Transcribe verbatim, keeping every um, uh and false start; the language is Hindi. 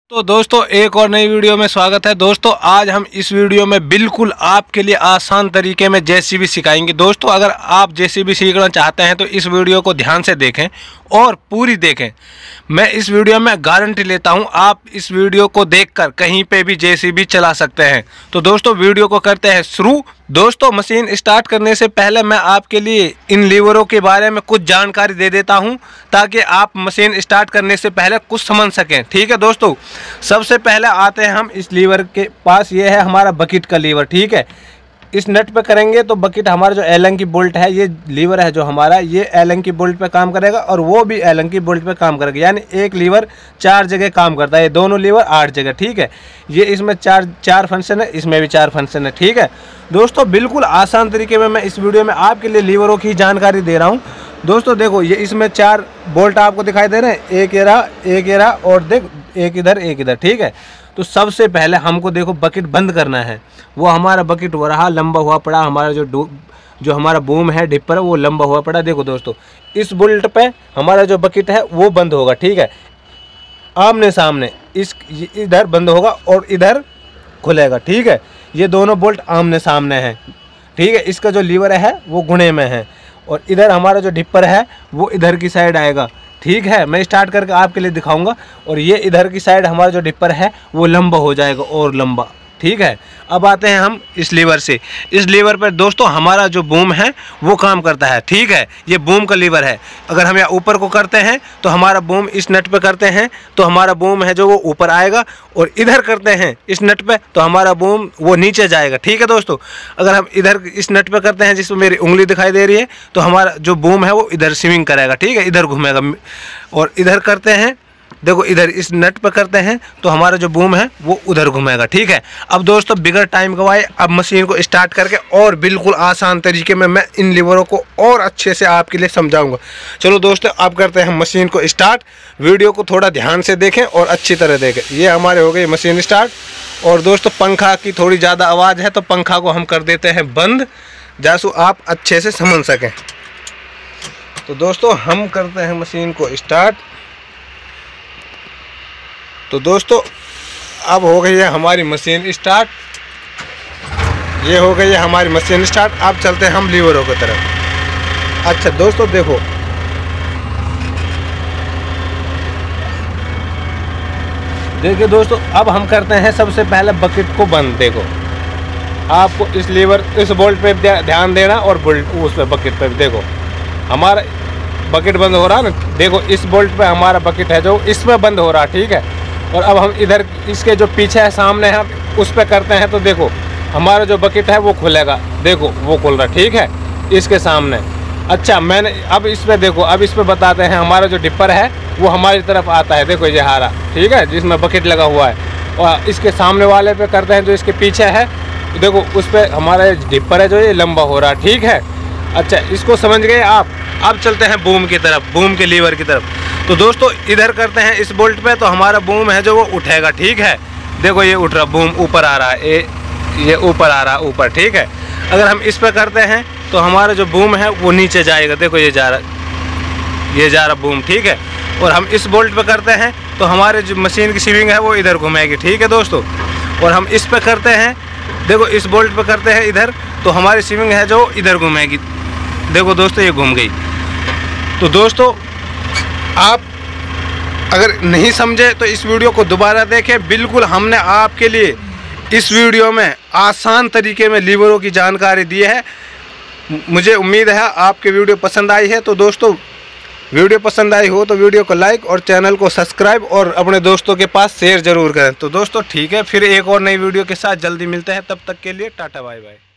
तो दोस्तों एक और नई वीडियो में स्वागत है। दोस्तों आज हम इस वीडियो में बिल्कुल आपके लिए आसान तरीके में जेसीबी सिखाएंगे। दोस्तों अगर आप जेसीबी सीखना चाहते हैं तो इस वीडियो को ध्यान से देखें और पूरी देखें। मैं इस वीडियो में गारंटी लेता हूं आप इस वीडियो को देखकर कहीं पे भी जेसीबी चला सकते हैं। तो दोस्तों वीडियो को करते हैं शुरू। दोस्तों मशीन स्टार्ट करने से पहले मैं आपके लिए इन लीवरों के बारे में कुछ जानकारी दे देता हूं ताकि आप मशीन स्टार्ट करने से पहले कुछ समझ सकें। ठीक है दोस्तों, सबसे पहले आते हैं हम इस लीवर के पास। ये है हमारा बकेट का लीवर। ठीक है, इस नट पे करेंगे तो बकेट हमारा जो एलन की बोल्ट है, ये लीवर है जो हमारा, ये एलन की बोल्ट पे काम करेगा और वो भी एलन की बोल्ट पे काम करेगा। यानी एक लीवर चार जगह काम करता है, ये दोनों लीवर आठ जगह। ठीक है, ये इसमें चार चार फंक्शन है, इसमें भी चार फंक्शन है। ठीक है दोस्तों, बिल्कुल आसान तरीके में मैं इस वीडियो में आपके लिए लीवरों की जानकारी दे रहा हूँ। दोस्तों देखो, ये इसमें चार बोल्ट आपको दिखाई दे रहे हैं, एक ये रहा, एक ये रहा और देख एक इधर एक इधर। ठीक है, तो सबसे पहले हमको देखो बकेट बंद करना है। वो हमारा बकेट हो रहा लंबा हुआ पड़ा, हमारा जो जो हमारा बूम है डिपर है वो लंबा हुआ पड़ा। देखो दोस्तों, इस बोल्ट पे हमारा जो बकेट है वो बंद होगा। ठीक है, आमने सामने इस इधर बंद होगा और इधर खुलेगा। ठीक है, ये दोनों बोल्ट आमने सामने हैं। ठीक है, इसका जो लीवर है वो गुणे में है और इधर हमारा जो डिपर है वो इधर की साइड आएगा। ठीक है, मैं स्टार्ट करके आपके लिए दिखाऊंगा और ये इधर की साइड हमारा जो डिपर है वो लंबा हो जाएगा और लंबा। ठीक है, अब आते हैं हम इस लीवर से। इस लीवर पर दोस्तों हमारा जो बूम है वो काम करता है। ठीक है, ये बूम का लीवर है। अगर हम यहाँ ऊपर को करते हैं तो हमारा बूम इस नट पे करते हैं तो हमारा बूम है जो वो ऊपर आएगा और इधर करते हैं इस नट पे तो हमारा बूम वो नीचे जाएगा। ठीक है दोस्तों, अगर हम इधर इस नट पे करते हैं जिसमें मेरी उंगली दिखाई दे रही है तो हमारा जो बूम है वो इधर स्विंग करेगा। ठीक है, इधर घूमेगा। और इधर करते हैं, देखो इधर इस नट पर करते हैं तो हमारा जो बूम है वो उधर घूमेगा। ठीक है, अब दोस्तों बिगड़ टाइम गवाए अब मशीन को स्टार्ट करके और बिल्कुल आसान तरीके में मैं इन लीवरों को और अच्छे से आपके लिए समझाऊंगा। चलो दोस्तों अब करते हैं मशीन को स्टार्ट। वीडियो को थोड़ा ध्यान से देखें और अच्छी तरह देखें। ये हमारे हो गई मशीन स्टार्ट। और दोस्तों पंखा की थोड़ी ज़्यादा आवाज़ है तो पंखा को हम कर देते हैं बंद, जैसो आप अच्छे से समझ सकें। तो दोस्तों हम करते हैं मशीन को स्टार्ट। तो दोस्तों अब हो गई है हमारी मशीन स्टार्ट। ये हो गई है हमारी मशीन स्टार्ट। अब चलते हैं हम लीवरों की तरफ। अच्छा दोस्तों देखो, देखिए दोस्तों अब हम करते हैं सबसे पहले बकेट को बंद। देखो आपको इस लीवर इस बोल्ट पे ध्यान देना और बोल्ट उस पे बकेट पे। देखो हमारा बकेट बंद हो रहा ना, देखो इस बोल्ट पे हमारा बकेट है जो इसमें बंद हो रहा। ठीक है, और अब हम इधर इसके जो पीछे है सामने है उस पे करते हैं तो देखो हमारा जो बकेट है वो खुलेगा। देखो वो खुल रहा। ठीक है, इसके सामने। अच्छा मैंने अब इस पे देखो, अब इस पे बताते हैं हमारा जो डिपर है वो हमारी तरफ आता है। देखो ये हारा, ठीक है, जिसमें बकेट लगा हुआ है। और इसके सामने वाले पे करते हैं जो इसके पीछे है, देखो उस पर हमारा डिपर है जो ये लंबा हो रहा। ठीक है, अच्छा इसको समझ गए आप। अब चलते हैं बूम की तरफ, बूम के लीवर की तरफ। तो दोस्तों इधर करते हैं इस बोल्ट पे तो हमारा बूम है जो वो उठेगा। ठीक है, देखो ये उठ रहा, बूम ऊपर आ रहा है, ये ये ऊपर आ रहा है ऊपर। ठीक है, अगर हम इस पे करते हैं तो हमारा जो बूम है वो नीचे जाएगा। देखो ये जा रहा, ये जा रहा बूम। ठीक है, और हम इस बोल्ट पे करते हैं तो हमारे जो मशीन की स्विंग है वो इधर घुमेगी। ठीक है दोस्तों, और हम इस पे करते हैं, देखो इस बोल्ट पे करते हैं इधर तो हमारी स्विंग है जो इधर घूमेगी। देखो दोस्तों ये घूम गई। तो दोस्तों आप अगर नहीं समझे तो इस वीडियो को दोबारा देखें। बिल्कुल हमने आपके लिए इस वीडियो में आसान तरीके में लीवरों की जानकारी दी है। मुझे उम्मीद है आपके वीडियो पसंद आई है। तो दोस्तों वीडियो पसंद आई हो तो वीडियो को लाइक और चैनल को सब्सक्राइब और अपने दोस्तों के पास शेयर ज़रूर करें। तो दोस्तों ठीक है, फिर एक और नई वीडियो के साथ जल्दी मिलते हैं। तब तक के लिए टाटा बाय बाय।